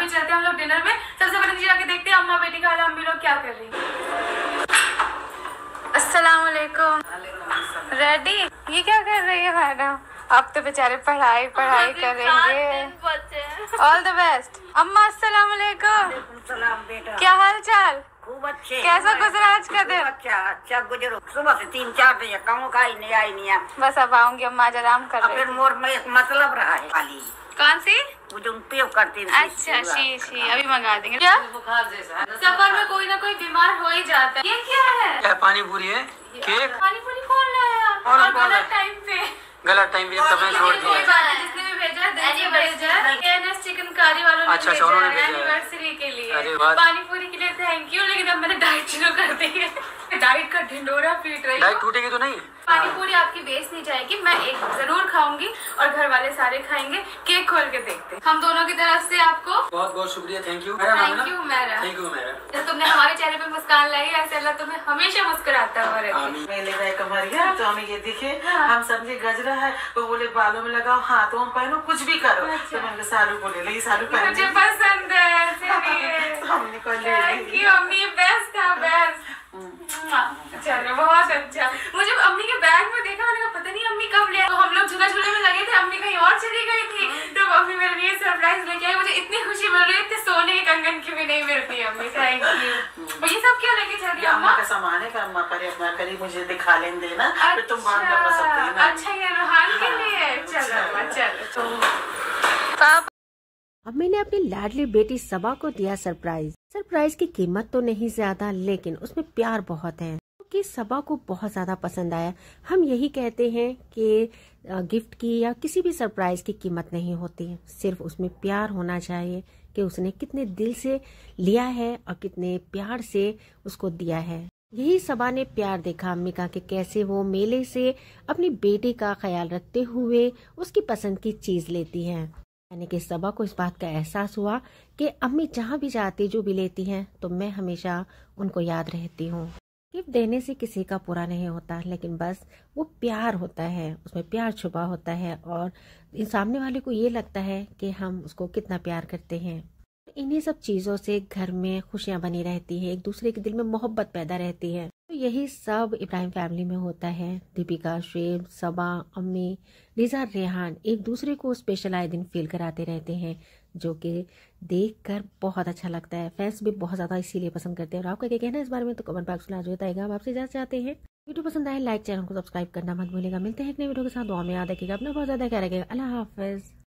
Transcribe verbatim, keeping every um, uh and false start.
चलते हैं हम लोग डिनर में। सबसे पहले नीचे जाके देखते हैं अम्मा बेटी का हाल, अम्मी लोग क्या कर रही हैं। अस्सलाम वालेकुम। रेडी? ये क्या कर रही है मैडम? आप तो बेचारे पढ़ाई पढ़ाई करेंगे। All the best. अम्मा अस्सलाम वालेकुम। बेटा क्या हाल चाल? खूब अच्छे। कैसा गुजरा आज का दिन? अच्छा अच्छा गुजरो। सुबह से तीन चार बजे कहूँ का ही नहीं आई नहीं है। बस अब आऊंगी अम्मा, आज आराम कर रही। फिर मोर में एक मतलब रहा है खाली। कौन सी? वो जो उपयोग करती है। अच्छा शीशी, अभी मंगा देंगे। क्या बुखार जैसा? सफर में कोई ना कोई बीमार हो ही जाता है। ये क्या है? क्या पानी पूरी है? केक? पानी पूरी कौन लाया? और गलत टाइम पे। गलत टाइम पे तब मैं छोड़ दिया। कोई बात नहीं, जिसने भी भेजा है दिल से भेजा है। एनएस चिकन कारी वालों ने अच्छा, उन्होंने भेजा है एनिवर्सरी के लिए। अरे वाह। पानी पूरी के लिए थैंक यू। लेकिन अब मैंने डाइट शुरू कर दी है। डाइट का ढिंडोरा पीट रही हूँ। डाइट टूटेगी तो नहीं? पानी पूरी आपकी वेस्ट नहीं जाएगी, मैं एक जरूर खाऊंगी और घर वाले सारे खाएंगे। केक खोल के देखते हैं। हम दोनों की तरफ से आपको बहुत बहुत शुक्रिया। Thank you. थैंक यू मेरा। थैंक यू मेरा। जैसे तुमने हमारे चेहरे पे मुस्कान लाई, ऐसे अल्लाह तुम्हें हमेशा मुस्कुराता हुआ रहे। मेले गए कमरिया तो हमें ये दिखे, हम समझे गजरा है, वो बोले बालों में लगाओ, हाथों में पहनो, कुछ भी करो। अच्छा। तो मैंने सालू बोले ले सालू पहन। मुझे पसंद है इसीलिए। तो हमने कहा ले थैंक यू अम्मी, बेस्ट था बेस्ट। चलो बहुत अच्छा। मुझे अम्मी के बैग में देखा, मैंने कहा पता नहीं अम्मी कब ले। तो हम लोग झूला झूले में लगे थे, अम्मी कहीं और चली गई थी, तो अम्मी मेरे लिए सरप्राइज लेके आई। मुझे इतनी खुशी मिल रही थी, सोने के कंगन की भी नहीं मिलती अम्मी। Thank you. ये सब क्या लेके चल रही है अम्मा का सामान है, अम्मा करे अपना करी, मुझे दिखा लेने देना, फिर तुम बाद में बता सकती हो ना। अच्छा ये रोहान के लिए। चलो अम्मा चलो। अम्मी ने अपनी लाडली बेटी सबा को दिया सरप्राइज। सरप्राइज की कीमत तो नहीं ज्यादा, लेकिन उसमें प्यार बहुत है, कि सबा को बहुत ज्यादा पसंद आया। हम यही कहते हैं कि गिफ्ट की या किसी भी सरप्राइज की कीमत नहीं होती, सिर्फ उसमें प्यार होना चाहिए कि उसने कितने दिल से लिया है और कितने प्यार से उसको दिया है। यही सबा ने प्यार देखा अम्मी का कि कैसे वो मेले से अपनी बेटी का ख्याल रखते हुए उसकी पसंद की चीज लेती है। यानी कि सबा को इस बात का एहसास हुआ कि अम्मी जहाँ भी जाती जो भी लेती हैं तो मैं हमेशा उनको याद रहती हूँ। गिफ्ट देने से किसी का पूरा नहीं होता, लेकिन बस वो प्यार होता है, उसमें प्यार छुपा होता है और सामने वाले को ये लगता है कि हम उसको कितना प्यार करते हैं। इन्हीं सब चीजों से घर में खुशियां बनी रहती है, एक दूसरे के दिल में मोहब्बत पैदा रहती है। तो यही सब इब्राहिम फैमिली में होता है। दीपिका, शेब, सबा, अम्मी, रिजा, रेहान एक दूसरे को स्पेशल आए दिन फील कराते रहते हैं, जो कि देखकर बहुत अच्छा लगता है। फैंस भी बहुत ज्यादा इसीलिए पसंद करते हैं। और आपका क्या कहना है इस बारे में तो कमेंट बॉक्स में आज बताएगा। हम आपसे इजाजत चाहते हैं। वीडियो पसंद आए लाइक, चैनल को सब्सक्राइब करना मत भूलिएगा। मिलते हैं एक नई वीडियो के साथ। दुआ में याद रखिएगा, अपना बहुत ज्यादा ख्याल रखिएगा। अल्लाह हाफिज।